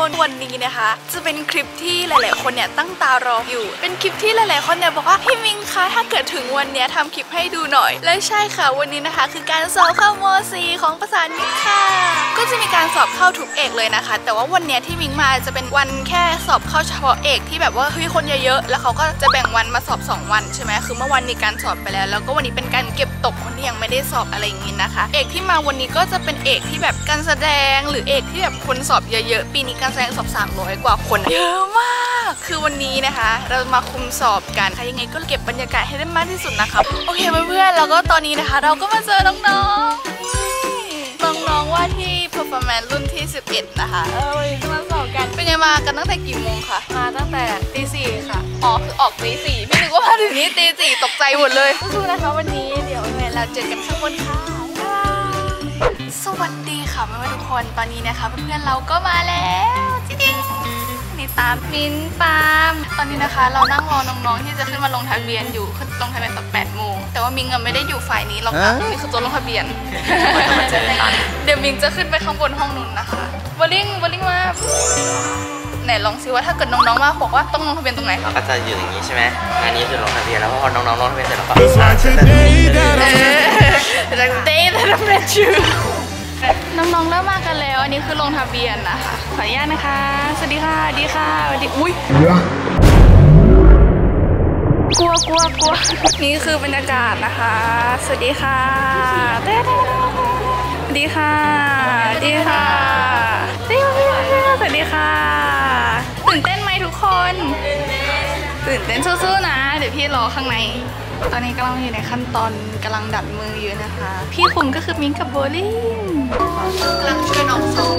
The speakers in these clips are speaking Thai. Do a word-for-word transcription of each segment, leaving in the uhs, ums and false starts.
คนวันนี้นะคะจะเป็นคลิปที่หลายๆคนเนี่ยตั้งตารออยู่เป็นคลิปที่หลายๆคนเนี่ยบอกว่าพี่มิงคะถ้าเกิดถึงวันเนี้ยทำคลิปให้ดูหน่อยและใช่ค่ะวันนี้นะคะคือการสอบเข้าม .สี่ ของภาษาอังกฤษค่ะก็จะมีการสอบเข้าทุกเอกเลยนะคะแต่ว่าวันเนี้ยที่มิงมาจะเป็นวันแค่สอบเข้าเฉพาะเอกที่แบบว่าเฮ้ยคนเยอะๆแล้วเขาก็จะแบ่งวันมาสอบสองวันใช่ไหมคือเมื่อวันมีการสอบไปแล้วแล้วก็วันนี้เป็นการเก็บตกคนที่ยังไม่ได้สอบอะไรอย่างงี้นะคะเอกที่มาวันนี้ก็จะเป็นเอกที่แบบการแสดงหรือเอกที่แบบคนสอบเยอะๆปีนี้การแสดงสอบสามร้อยกว่าคนเยอะมากคือวันนี้นะคะเรามาคุมสอบกันค่ะยังไงก็เก็บบรรยากาศให้ได้มากที่สุดนะคะโอเคเพื่อนๆแล้วก็ตอนนี้นะคะเราก็มาเจอน้องๆน้องๆว่าที่ performance รุ่นที่สิบเอ็ดนะคะเออวันนี้จะมาสอบกันเป็นยังมากันตั้งแต่กี่โมงคะมาตั้งแต่ตีสี่ค่ะอ๋อคือออกตีสี่พี่นึกว่ามาถึงนี่ตีสี่ตกใจหมดเลยสู้ๆนะคะวันนี้เดี๋ยวเราเจอกันข้างบนค่ะสวัสดีค่ะเพื่อนๆทุกคนตอนนี้นะคะเพื่อนๆเราก็มาแล้วจริงๆนี่ตามมิ้นปามตอนนี้นะคะเรานั่งรอน้องๆที่จะขึ้นมาลงทะเบียนอยู่ขึ้นลงทะเบียนตอนแปดโมงแต่ว่ามิงไม่ได้อยู่ฝ่ายนี้หรอกค่ะนี่คือตัวลงทะเบียนเดี๋ยวมิงจะขึ้นไปข้างบนห้องนู้นนะคะบอลลิงบอลลิงมาไหนลองซิว่าถ้าเกิดน้องๆมาบอกว่าต้องลงทะเบียนตรงไหนเราก็จะอยู่อย่างนี้ใช่ไหมอันนี้คือลงทะเบียนแล้วพอน้องๆลงทะเบียนเสร็จแล้วก็จากเดย์ทำเป็นชื่อน้องๆเริ่มมากันแล้วอันนี้คือลงทะเบียนนะคะขออนุญาตนะคะสวัสดีค่ะสวัสดีค่ะสวัสดีอุ้ยกลัวกลัวกลัวนี่คือบรรยากาศนะคะสวัสดีค่ะเต้สวัสดีค่ะสวัสดีค่ะสวัสดีค่ะตื่นเต้นไหมทุกคนตื่นเต้นสู้ๆนะเดี๋ยวพี่รอข้างในตอนนี้กำลังอยู่ในขั้นตอนกำลังดัดมืออยู่นะคะพี่คุมก็คือมิ้งกับโบลิ่งกำลังช่วยน้องซ้อม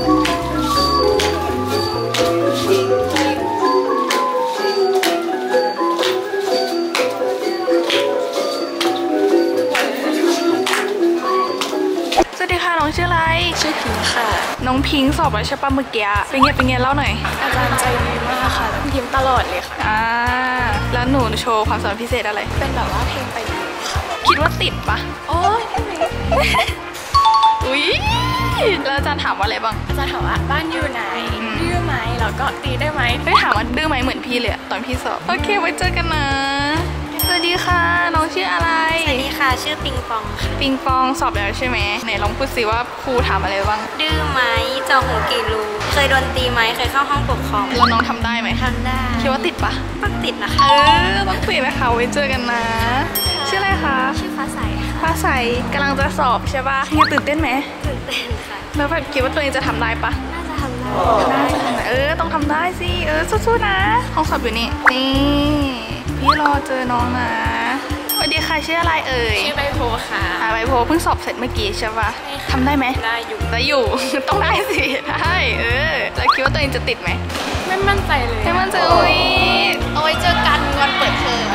สวัสดีค่ะน้องชื่ออะไรชื่อพิงค่ะน้องพิงสอบแล้วใช่ปะเมื่อกี้เป็นไงเป็นไงเล่าหน่อยอาจารย์ใจดีมากค่ะยิ้มตลอดเลยค่ะอ่าแล้วหนูโชว์ความสามารถพิเศษอะไรเป็นแบบว่าเพลงไปดูค่ะคิดว่าติดปะโอ้ยอุ้ยแล้วอาจารย์ถามว่าอะไรบ้างอาจารย์ถามว่าบ้านอยู่ไหนดื้อไหมแล้วก็ตีได้ไหมไม่ถามว่าดื้อไหมเหมือนพี่เลยตอนพี่สอบโอเคไว้เจอกันนะสวัสดีค่ะน้องชื่ออะไรสวัสดีค่ะชื่อปิงปองค่ะปิงปองสอบแล้วใช่ไหมไหนลองพูดสิว่าครูถามอะไรบ้างดื้อไหมเจาะหูกี่รูเคยโดนตีไหมเคยเข้าห้องปกครองแล้วน้องทำได้ไหมทำได้คิดว่าติดปะต้องติดนะคะเออต้องติดนะคะไว้เจอกันนะชื่ออะไรคะชื่อฟ้าใสฟ้าใสกำลังจะสอบใช่ปะยังตื่นเต้นไหมตื่นเต้นค่ะแล้วแบบคิดว่าตัวเองจะทำได้ปะน่าจะทำได้เออต้องทำได้สิเออสู้ๆนะห้องสอบอยู่นี่นี่พี่รอเจอน้องนะสวัสดีค่ะชื่ออะไรเอ่ยชื่อใบโพค่ะอ่าใบโพเพิ่งสอบเสร็จเมื่อกี้ใช่ปะทำได้ไหมได้อยู่ได้อยู่ต้องได้สิได้เออแล้วคิดว่าตัวเองจะติดไหมไม่มั่นใจเลยไม่มั่นใจอุ้ยเอาไว้เจอกันวันเปิดเทอม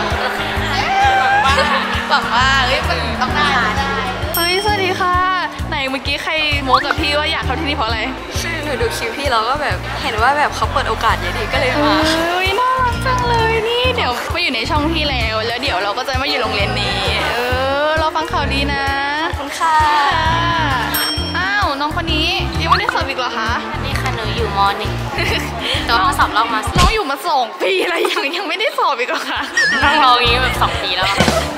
หวังว่าเฮ้ยมันต้องได้เฮ้ยสวัสดีค่ะไหนเมื่อกี้ใครโม้กับพี่ว่าอยากเข้าที่นี่เพราะอะไรชื่อหนูดูคิวพี่เราก็แบบเห็นว่าแบบเขาเปิดโอกาสเยอะดีก็เลยมาเฮ้ยน่ารักจังเลยนี่เดี๋ยวมาอยู่ในช่องพี่แล้วแล้วเดี๋ยวเราก็จะมาอยู่โรงเรียนนี้เออเราฟังข่าวดีนะขอบคุณค่ะอ้าวน้องคนนี้ยังไม่ได้สอบอีกเหรอคะอันนี้ค่ะหนูอยู่ม.หนึ่งแต่ว่ามาสอบรอบมาน้องอยู่มาสองปีแล้วยังยังไม่ได้สอบอีกเหรอคะนั่งรออย่างนี้แบบสองปีแล้ว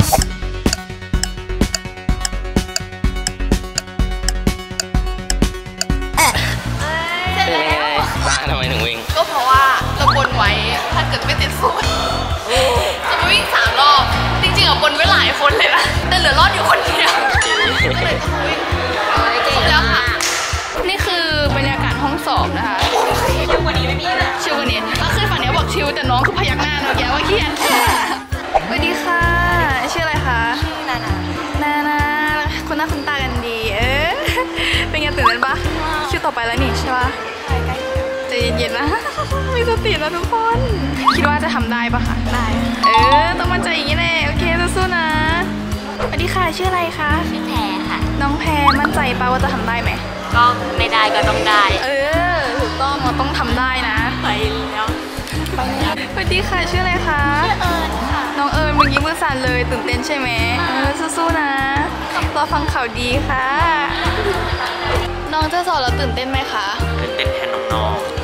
บ้าทำไมถึงวิ่งก็เพราะว่าเราบนไว้ถ้าเกิดไม่ติดศูนย์จะมาวิ่งสามรอบจริงๆอ่ะบนไว้หลายคนเลยนะแต่เหลือรอดอยู่คนเดียวก็เลยต้องวิ่งครบแล้วค่ะนี่คือบรรยากาศห้องสอบนะคะชิวกว่านี้ไม่มีนะชิวกว่านี้ก็คือฝั่งนี้บอกชิวแต่น้องคือพยักหน้าเมื่อกี้ว่าเครียดสวัสดีค่ะชื่ออะไรคะชื่อนานานานาคุณหน้าคุณตากันดีเออเป็นไงตื่นเต้นปะชื่อต่อไปแล้วนี่ใช่ปะใจเย็นๆนะมีสติแล้วทุกคนคิดว่าจะทำได้ปะคะได้เออต้องมั่นใจอย่างนี้แน่โอเคสู้ๆนะสวัสดีค่ะชื่ออะไรคะชื่อแพรค่ะน้องแพรมั่นใจปะว่าจะทำได้ไหมก็ไม่ได้ก็ต้องได้เออถูกต้องเราต้องทำได้นะไปแล้วสวัสดีค่ะชื่ออะไรคะชื่อเอิญค่ะน้องเอิญเมื่อกี้มือสั่นเลยตื่นเต้นใช่ไหมเออสู้ๆนะรอฟังข่าวดีค่ะน้องจะสอบแล้วตื่นเต้นไหมคะตื่นเต้นแทนน้องๆเห็นน้องๆ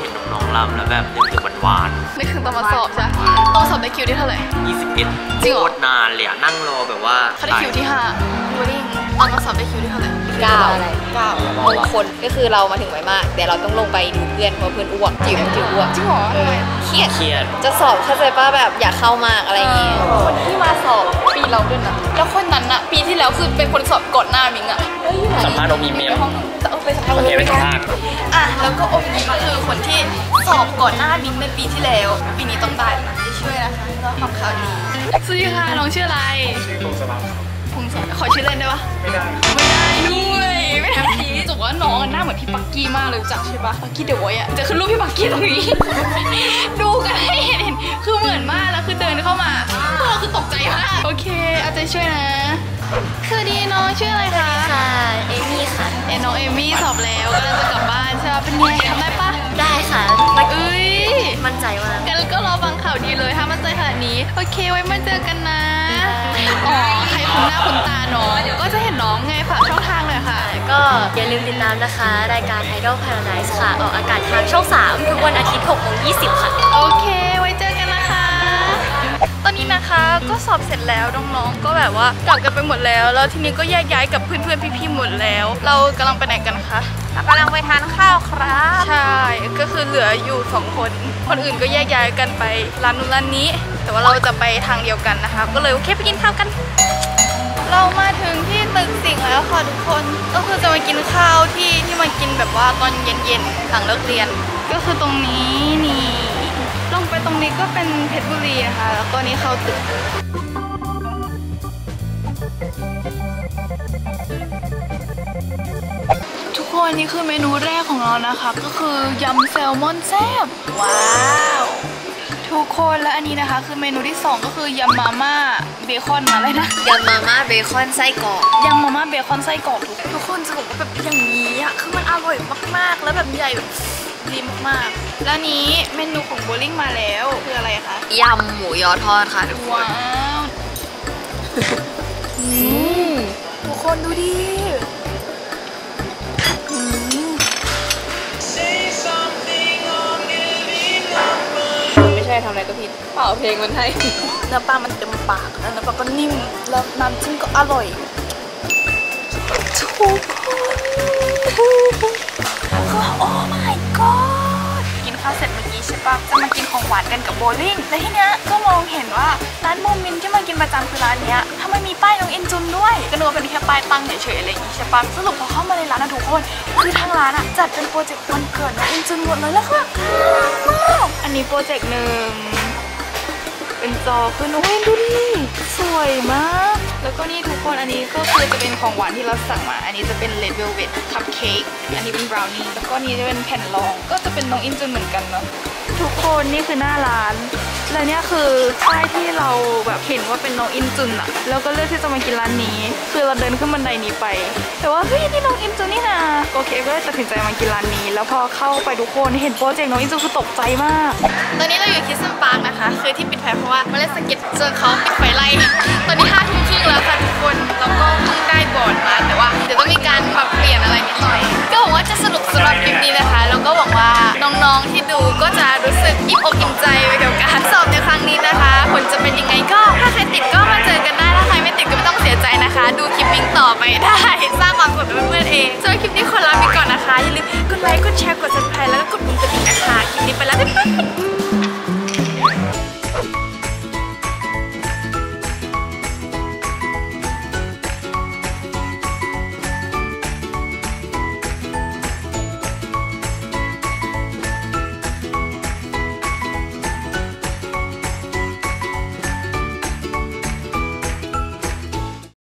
ลำแล้วแบบนึกถึงหวานนึกถึงตอนมาสอบใช่ตอนสอบได้คิวที่เท่าไหร่ๆยี่สิบเอ็ดจริงเหรอโคตรนานเลยอะนั่งรอแบบว่าเขาได้คิวที่ห้าโบลิ่งตอนมาสอบได้คิวที่เท่าไหร่เก้าอะไรเก้ามงคลก็คือเรามาถึงไวมากแต่เราต้องลงไปดูเพื่อนเพราะเพื่อนอ้วกจิ๋วจิ๋วอ้วกจริงเหรอทำไมเครียดเครียดจะสอบเข้าใจป่ะแบบอยากเข้ามากอะไรอย่างงี้คนที่มาสอบปีเราด้วยนะแล้วคนนั้นอะปีที่แล้วคือเป็นคนสอบก่อนหน้ามิงอะสัมภาษณ์โอมีเมลจะเอาไปสัมภาษณ์โอเคไปสัมภาษณ์อ่ะแล้วก็โอมก็คือคนที่สอบก่อนหน้ามิงในปีที่แล้ว ปีนี้ต้องได้จะช่วยนะคะแล้วทำข่าวดีสวัสดีค่ะน้องชื่ออะไรชื่อพงศรัตน์พงศรัตน์ขอชื่อเล่นได้ปะไม่ได้ไม่ได้ด้วยไม่ได้พี่รู้สึกว่าน้องหน้าเหมือนพี่ปักกี้มากเลยรู้จักใช่ปะปักกี้เดอะไวท์อะจะขึ้นรูปพี่ปักกี้ตรงนี้ ดูกันให้เห็นคือเหมือนมากแล้วคือเดินเข้ามาพวกเราคือตกใจมากโอเคเอาใจช่วยนะสวัสดีน้องชื่ออะไรคะค่ะเอมี่ค่ะเอ็นน้องเอมี่สอบแล้วกำลังจะกลับบ้านใช่ปะเป็นไงทำได้ปะได้ค่ะเอ้ยมั่นใจมากกันก็รอฟังข่าวดีเลยถ้ามันใจขนาดนี้โอเคไว้มาเจอกันนะ อ๋อใครคุ้นหน้าคุ้นตาน้องก็จะเห็นน้องไงฝากช่องทางเลยค่ะก็อย่าลืมติดตามนะคะ รายการ Idol Paradise ค่ะ ออกอากาศทางช่องสามทุกวันอาทิตย์หกโมงยี่สิบค่ะโอเคไว้เจอกันนะคะ ตอนนี้นะคะก็สอบเสร็จแล้วน้องๆก็แบบว่ากลับกันไปหมดแล้วแล้วทีนี้ก็แยกย้ายกับเพื่อนๆพี่ๆหมดแล้ว เรากำลังไปไหนกันคะกำลังไปทานข้าวครับใช่ก็คือเหลืออยู่สองคนคนอื่นก็แยกย้ายกันไปร้านนู้นร้านนี้ แต่ว่าเราจะไปทางเดียวกันนะคะก็เลยโอเคไปกินข้าวกัน เรามาถึงที่ตึกสิงห์แล้วค่ะทุกคนก็คือจะมากินข้าวที่ที่มากินแบบว่าตอนเย็นๆหลังเลิกเรียน ก็คือตรงนี้นี่ลงไปตรงนี้ก็เป็นเพชรบุรีนะคะแล้วก็นี้เข้าตึกทุกคนนี่คือเมนูแรกของเรานะคะก็คือยำแซลมอนแซ่บว้าวทุกคนและอันนี้นะคะคือเมนูที่สองก็คือยำมาม่าเบคอนอะไรนะยำมาม่าเบคอนไส้กรอกยำมาม่าเบคอนไส้กรอกทุกทุกคนจะบอกว่าแบบอย่างนี้อะคือมันอร่อยมากๆแล้วแบบใหญ่แบบดีมากๆแล้วนี้เมนูของโบลิ่งมาแล้วคืออะไรคะยำหมูยอทอดค่ะทุกคนว้าวอืมทุกคนดูดิอืมไม่ใช่ทำอะไรก็ผิดเป่าเพลงมันให้เนื้อปลามันเต็มปากแล้วเนื้อปลาก็นิ่มแล้วน้ำจิ้มก็อร่อยทุกคนคือโอ้ my god กินข้าวเสร็จเมื่อกี้ใช่ปะจะมากินของหวานกันกับโบลิ่งแล้วทีเนี้ยก็มองเห็นว่าร้านโมมินที่มากินประจำคือร้านเนี้ยทำไมมีป้ายน้องอินจุนด้วยก็นึกว่าเป็นแค่ป้ายตั้งเฉยๆอะไรอย่างงี้ใช่ปะสรุปพอเข้ามาในร้านนะทุกคนคือทางร้านอะจัดเป็นโปรเจกต์วันเกิดน้องอินจุนหมดเลยแล้วค่ะอันนี้โปรเจกต์หนึ่งเป็นจอขึ้นโอ้ยดูดิสวยมากแล้วก็นี่ทุกคนอันนี้ก็คือจะเป็นของหวานที่เราสั่งมาอันนี้จะเป็นเลดเวลเวทคัพเค้กอันนี้เป็นบราวนี่แล้วก็นี้จะเป็นแผ่นรองก็จะเป็นน้องอินจุนเหมือนกันเนาะทุกคนนี่คือหน้าร้านแล้วเนี่ยคือป้ายที่เราแบบเห็นว่าเป็นน้องอินจุนอะแล้วก็เลือกที่จะมากินร้านนี้คือเราเดินขึ้นบันไดนี้ไปแต่ว่าเฮ้ยนี่น้องอินจุนนี่นะโอเคก็เลยตัดสินใจมากินร้านนี้แล้วพอเข้าไปทุกคนเห็นโปรเจกต์น้องอินจุนคือตกใจมากตอนนี้เราอยู่คิสซันปาร์คนะคะคือที่ปิดไฟเพราะว่ามาเล่นสเก็ตส่วนเขาปิดไฟไล่ตอนนี้ห้าทุ่มครึ่งแล้วค่ะทุกคนแล้วก็เพิ่งได้บอร์ดมาแต่ว่าเดี๋ยวต้องมีการปรับเปลี่ยนอะไรนิดหน่อยก็หวังว่าจะสนุกสำหรับคลิปนี้นะคะแล้วก็หวังว่าน้องๆที่ดูก็จะรู้สึกอิ่มอกอิ่มใจไปกับการสอบในครั้งนี้นะคะผลจะเป็นยังไงก็ถ้าใครติดก็มาเจอกันได้ถ้าใครไม่ติดก็ไม่ต้องเสียใจนะคะดูคลิปมิงต่อไปได้สร้างความสุขให้เพื่อนๆเองสำหรับคลิปนี้ขอลาไปก่อนนะคะอย่าลืมกดไลค์กดแชร์กดซับสไครบ์แล้วก็กดปุ่มกระดิ่ง